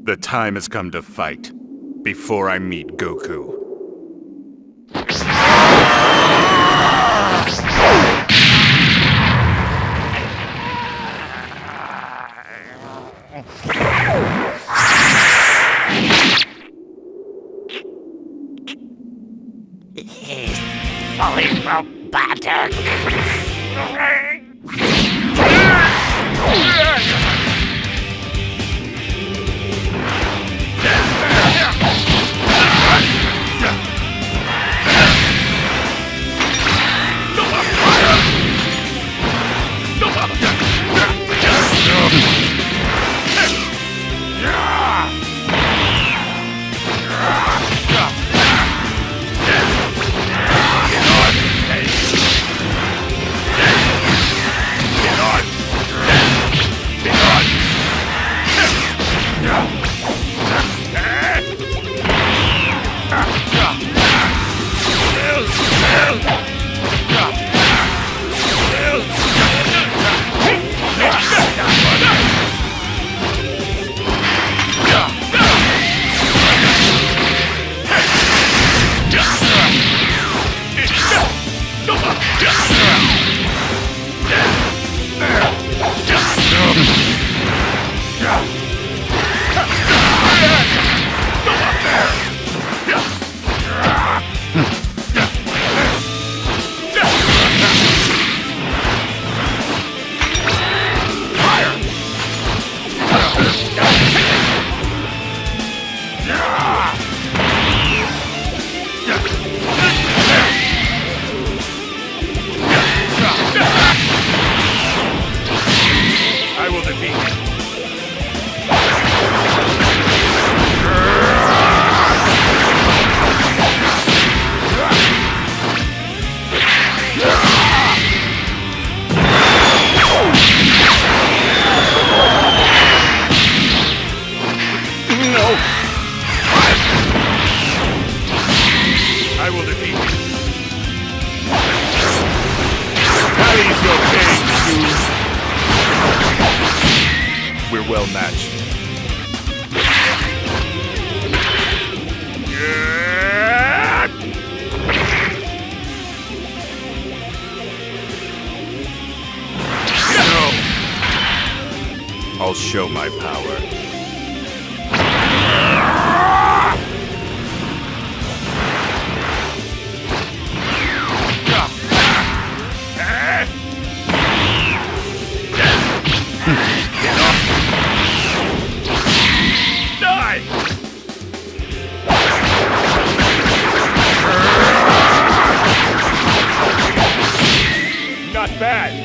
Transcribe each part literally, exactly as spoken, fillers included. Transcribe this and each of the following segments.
The time has come to fight, before I meet Goku. He's fully robotic. We're well matched. No. I'll show my power. Not bad.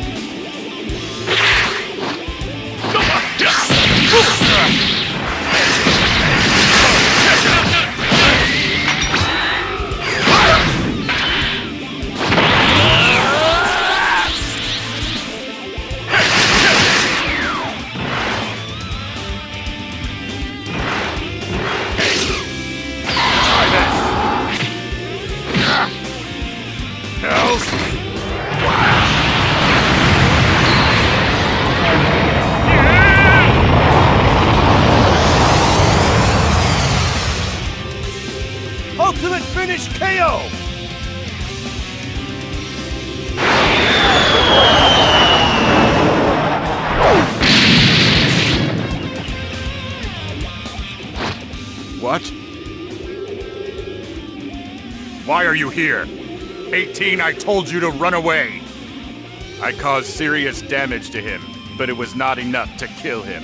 Ultimate finish K O! What? Why are you here? eighteen, I told you to run away. I caused serious damage to him, but it was not enough to kill him.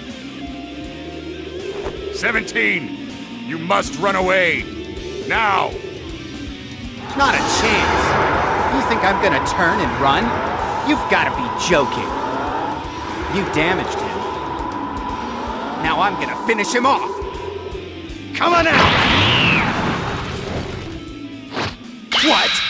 seventeen, you must run away. Now! Not a chance. You think I'm gonna turn and run? You've gotta be joking. You damaged him. Now I'm gonna finish him off. Come on out! What?